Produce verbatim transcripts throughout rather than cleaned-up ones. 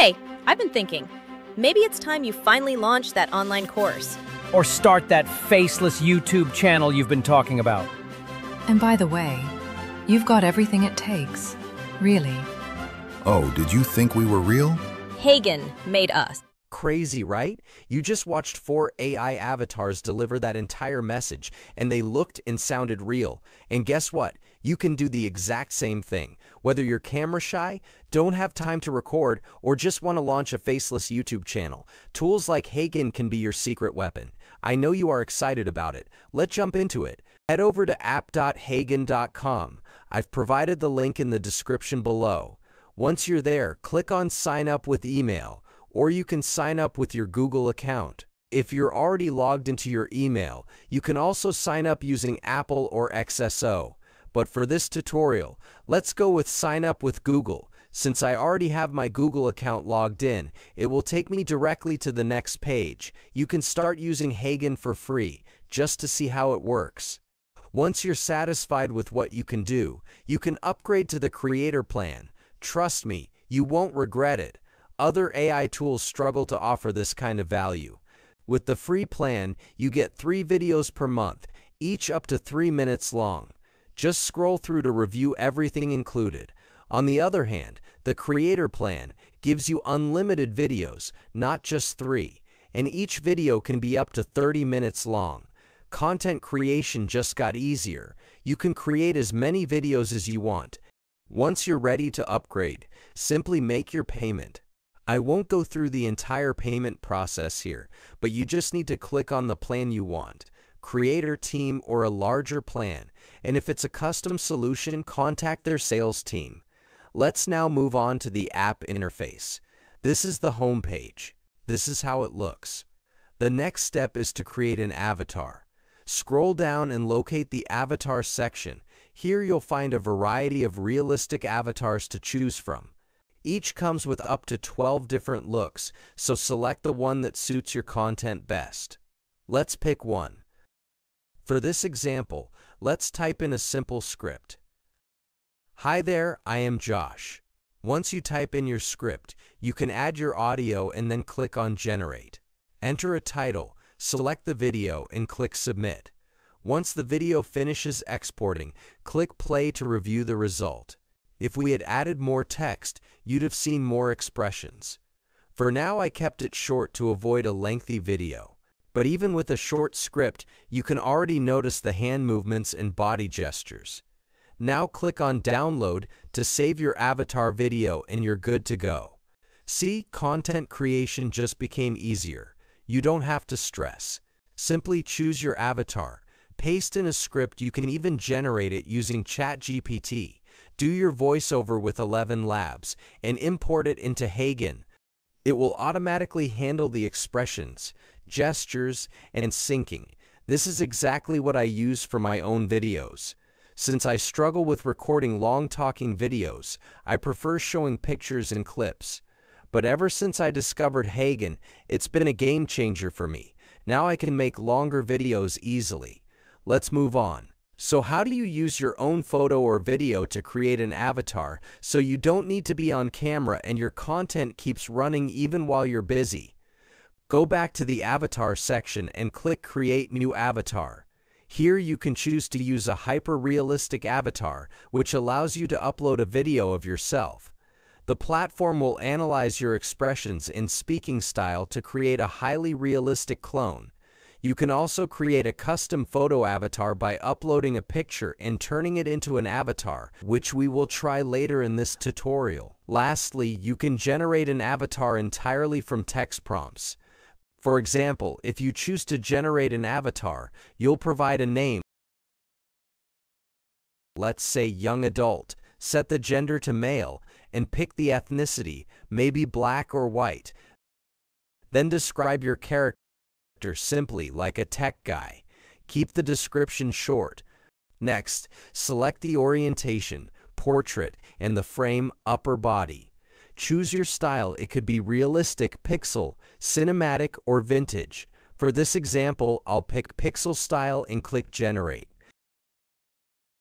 Hey, I've been thinking, maybe it's time you finally launch that online course. Or start that faceless YouTube channel you've been talking about. And by the way, you've got everything it takes, really. Oh, did you think we were real? HeyGen made us. Crazy, right? You just watched four A I avatars deliver that entire message, and they looked and sounded real. And guess what? You can do the exact same thing. Whether you're camera shy, don't have time to record, or just want to launch a faceless YouTube channel, tools like HeyGen can be your secret weapon. I know you are excited about it. Let's jump into it. Head over to app dot heygen dot com. I've provided the link in the description below. Once you're there, click on Sign Up with Email, or you can sign up with your Google account. If you're already logged into your email, you can also sign up using Apple or X S O. But for this tutorial, let's go with Sign Up with Google. Since I already have my Google account logged in, it will take me directly to the next page. You can start using HeyGen for free, just to see how it works. Once you're satisfied with what you can do, you can upgrade to the Creator plan. Trust me, you won't regret it. Other A I tools struggle to offer this kind of value. With the free plan, you get three videos per month, each up to three minutes long. Just scroll through to review everything included. On the other hand, the Creator plan gives you unlimited videos, not just three, and each video can be up to thirty minutes long. Content creation just got easier. You can create as many videos as you want. Once you're ready to upgrade, simply make your payment. I won't go through the entire payment process here, but you just need to click on the plan you want, Creator team or a larger plan, and if it's a custom solution, contact their sales team. Let's now move on to the app interface. This is the home page. This is how it looks. The next step is to create an avatar. Scroll down and locate the avatar section. Here you'll find a variety of realistic avatars to choose from. Each comes with up to twelve different looks, so select the one that suits your content best. Let's pick one. For this example, let's type in a simple script. Hi there, I am Josh. Once you type in your script, you can add your audio and then click on Generate. Enter a title, select the video, and click Submit. Once the video finishes exporting, click Play to review the result. If we had added more text, you'd have seen more expressions. For now, I kept it short to avoid a lengthy video. But even with a short script, you can already notice the hand movements and body gestures. Now click on Download to save your avatar video and you're good to go. See, content creation just became easier. You don't have to stress. Simply choose your avatar, paste in a script. You can even generate it using ChatGPT. Do your voiceover with Eleven Labs and import it into HeyGen. It will automatically handle the expressions, gestures, and syncing. This is exactly what I use for my own videos. Since I struggle with recording long talking videos, I prefer showing pictures and clips. But ever since I discovered HeyGen, it's been a game changer for me. Now I can make longer videos easily. Let's move on. So how do you use your own photo or video to create an avatar so you don't need to be on camera and your content keeps running even while you're busy? Go back to the avatar section and click Create New Avatar. Here you can choose to use a hyper-realistic avatar, which allows you to upload a video of yourself. The platform will analyze your expressions and speaking style to create a highly realistic clone. You can also create a custom photo avatar by uploading a picture and turning it into an avatar, which we will try later in this tutorial. Lastly, you can generate an avatar entirely from text prompts. For example, if you choose to generate an avatar, you'll provide a name. Let's say young adult, set the gender to male, and pick the ethnicity, maybe black or white. Then describe your character simply like a tech guy. Keep the description short. Next, select the orientation, portrait, and the frame, upper body. Choose your style. It could be realistic, pixel, cinematic, or vintage. For this example, I'll pick pixel style and click Generate.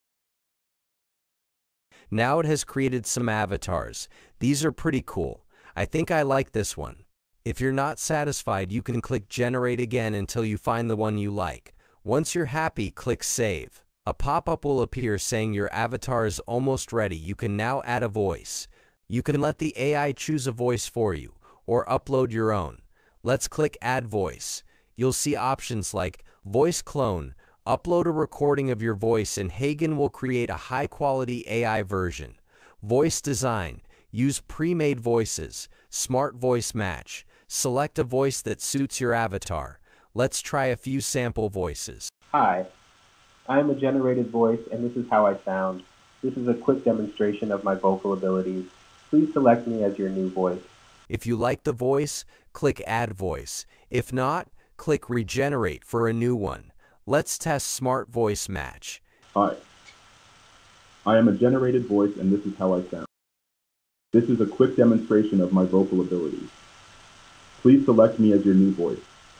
Now it has created some avatars. These are pretty cool. I think I like this one. If you're not satisfied, you can click Generate again until you find the one you like. Once you're happy, click Save. A pop-up will appear saying your avatar is almost ready. You can now add a voice. You can let the A I choose a voice for you, or upload your own. Let's click Add Voice. You'll see options like Voice Clone. Upload a recording of your voice and HeyGen will create a high-quality A I version. Voice Design. Use pre-made voices. Smart Voice Match. Select a voice that suits your avatar. Let's try a few sample voices. Hi, I am a generated voice and this is how I sound. This is a quick demonstration of my vocal abilities. Please select me as your new voice. If you like the voice, click Add Voice. If not, click Regenerate for a new one. Let's test Smart Voice Match. Hi, I am a generated voice and this is how I sound. This is a quick demonstration of my vocal abilities. Please select me as your new voice.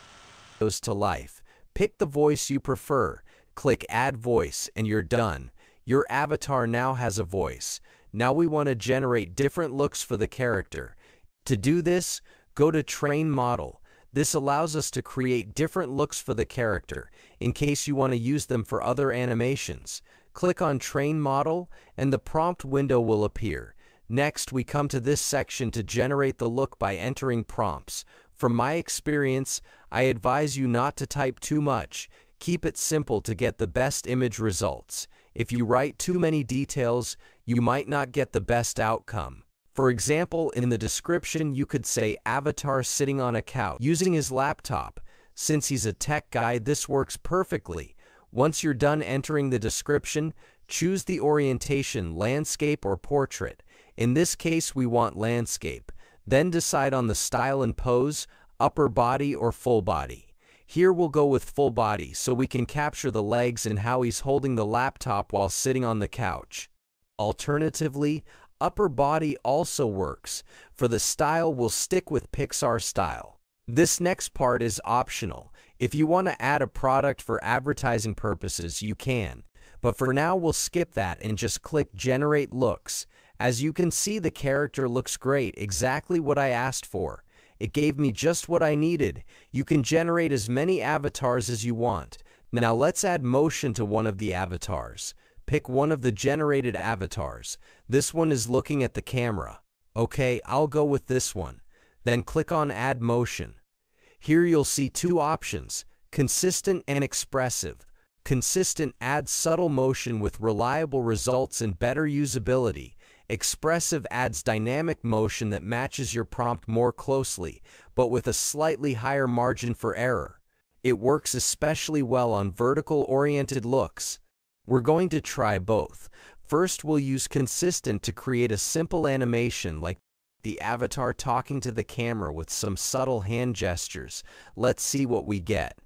Goes to life. Pick the voice you prefer. Click Add Voice and you're done. Your avatar now has a voice. Now we want to generate different looks for the character. To do this, go to Train Model. This allows us to create different looks for the character, in case you want to use them for other animations. Click on Train Model, and the prompt window will appear. Next, we come to this section to generate the look by entering prompts. From my experience, I advise you not to type too much. Keep it simple to get the best image results. If you write too many details, you might not get the best outcome. For example, in the description you could say avatar sitting on a couch using his laptop. Since he's a tech guy, this works perfectly. Once you're done entering the description, choose the orientation, landscape or portrait. In this case, we want landscape. Then decide on the style and pose, upper body or full body. Here we'll go with full body so we can capture the legs and how he's holding the laptop while sitting on the couch. Alternatively, upper body also works. For the style, we'll stick with Pixar style. This next part is optional. If you want to add a product for advertising purposes, you can. But for now, we'll skip that and just click Generate Looks. As you can see, the character looks great, exactly what I asked for. It gave me just what I needed. You can generate as many avatars as you want. Now let's add motion to one of the avatars. Pick one of the generated avatars. This one is looking at the camera. Okay, I'll go with this one. Then click on Add Motion. Here you'll see two options, consistent and expressive. Consistent adds subtle motion with reliable results and better usability. Expressive adds dynamic motion that matches your prompt more closely, but with a slightly higher margin for error. It works especially well on vertical-oriented looks. We're going to try both. First, we'll use consistent to create a simple animation like the avatar talking to the camera with some subtle hand gestures. Let's see what we get.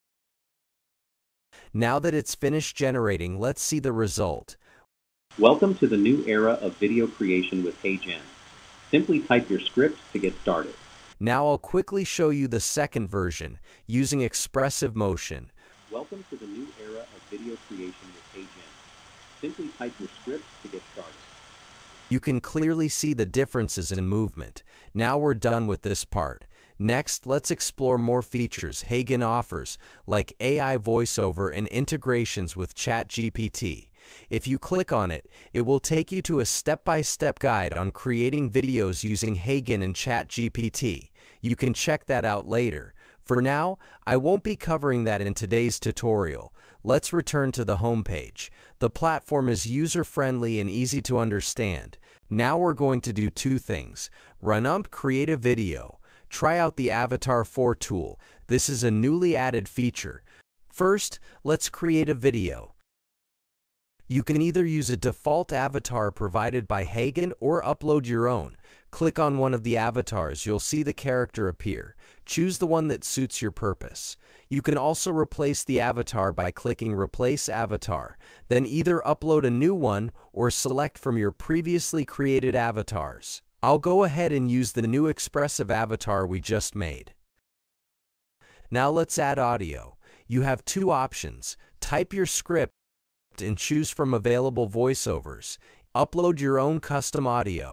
Now that it's finished generating, let's see the result. Welcome to the new era of video creation with HeyGen. Simply type your script to get started. Now I'll quickly show you the second version, using expressive motion. Welcome to the new era of video creation with HeyGen. Simply type your script to get started. You can clearly see the differences in movement. Now we're done with this part. Next, let's explore more features HeyGen offers, like A I voiceover and integrations with ChatGPT. If you click on it, it will take you to a step-by-step guide on creating videos using HeyGen and ChatGPT. You can check that out later. For now, I won't be covering that in today's tutorial. Let's return to the homepage. The platform is user-friendly and easy to understand. Now we're going to do two things. Run up, create a video. Try out the Avatar four tool. This is a newly added feature. First, let's create a video. You can either use a default avatar provided by HeyGen or upload your own. Click on one of the avatars, you'll see the character appear. Choose the one that suits your purpose. You can also replace the avatar by clicking Replace Avatar. Then either upload a new one or select from your previously created avatars. I'll go ahead and use the new expressive avatar we just made. Now let's add audio. You have two options. Type your script and choose from available voiceovers. Upload your own custom audio.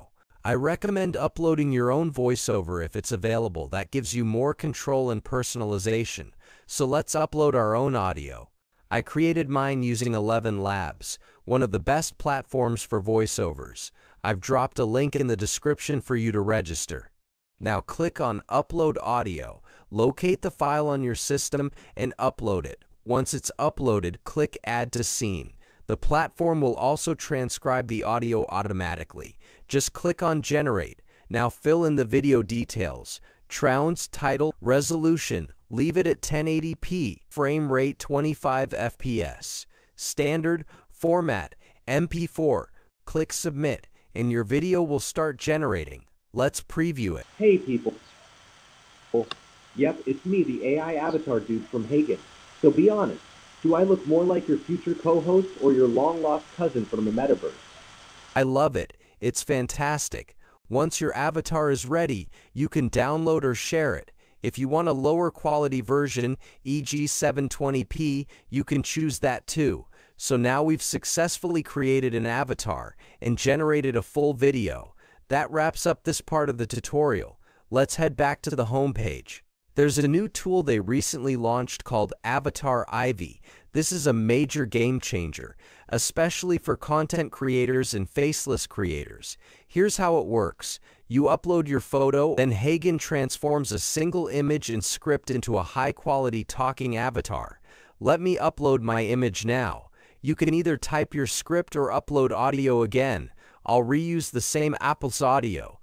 I recommend uploading your own voiceover if it's available. That gives you more control and personalization. So let's upload our own audio. I created mine using eleven Labs, one of the best platforms for voiceovers. I've dropped a link in the description for you to register. Now click on Upload Audio, locate the file on your system, and upload it. Once it's uploaded, click Add to Scene. The platform will also transcribe the audio automatically. Just click on Generate. Now fill in the video details. Sound, title, resolution, leave it at ten eighty p, frame rate twenty-five F P S. Standard, format, M P four. Click Submit, and your video will start generating. Let's preview it. Hey people. Oh, yep, it's me, the A I Avatar dude from HeyGen. So be honest, do I look more like your future co-host or your long-lost cousin from the metaverse? I love it. It's fantastic. Once your avatar is ready, you can download or share it. If you want a lower quality version, for example seven twenty p, you can choose that too. So now we've successfully created an avatar and generated a full video. That wraps up this part of the tutorial. Let's head back to the homepage. There's a new tool they recently launched called Avatar Ivy. This is a major game changer, especially for content creators and faceless creators. Here's how it works. You upload your photo, then HeyGen transforms a single image and script into a high-quality talking avatar. Let me upload my image now. You can either type your script or upload audio again. I'll reuse the same Apple's audio.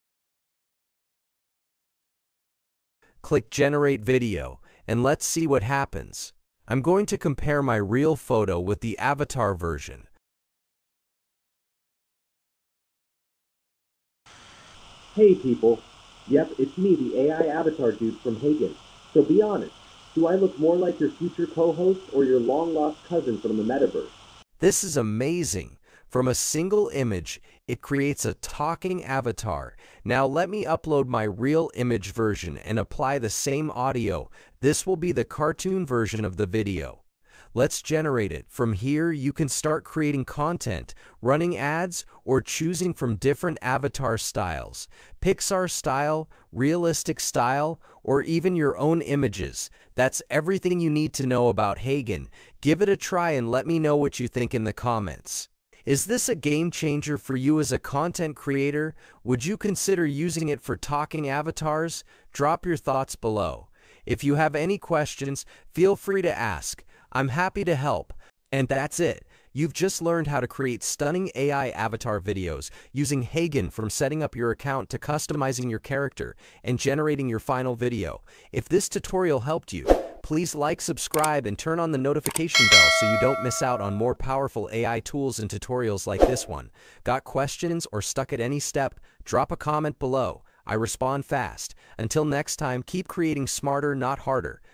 Click Generate Video, and let's see what happens. I'm going to compare my real photo with the avatar version. Hey people. Yep, it's me, the A I Avatar dude from HeyGen. So be honest, do I look more like your future co-host or your long-lost cousin from the metaverse? This is amazing. From a single image, it creates a talking avatar. Now let me upload my real image version and apply the same audio. This will be the cartoon version of the video. Let's generate it. From here, you can start creating content, running ads, or choosing from different avatar styles. Pixar style, realistic style, or even your own images. That's everything you need to know about HeyGen. Give it a try and let me know what you think in the comments. Is this a game changer for you as a content creator? Would you consider using it for talking avatars? Drop your thoughts below. If you have any questions, feel free to ask. I'm happy to help. And that's it. You've just learned how to create stunning A I avatar videos using HeyGen, from setting up your account to customizing your character and generating your final video. If this tutorial helped you, please like, subscribe, and turn on the notification bell so you don't miss out on more powerful A I tools and tutorials like this one. Got questions or stuck at any step? Drop a comment below. I respond fast. Until next time, keep creating smarter, not harder.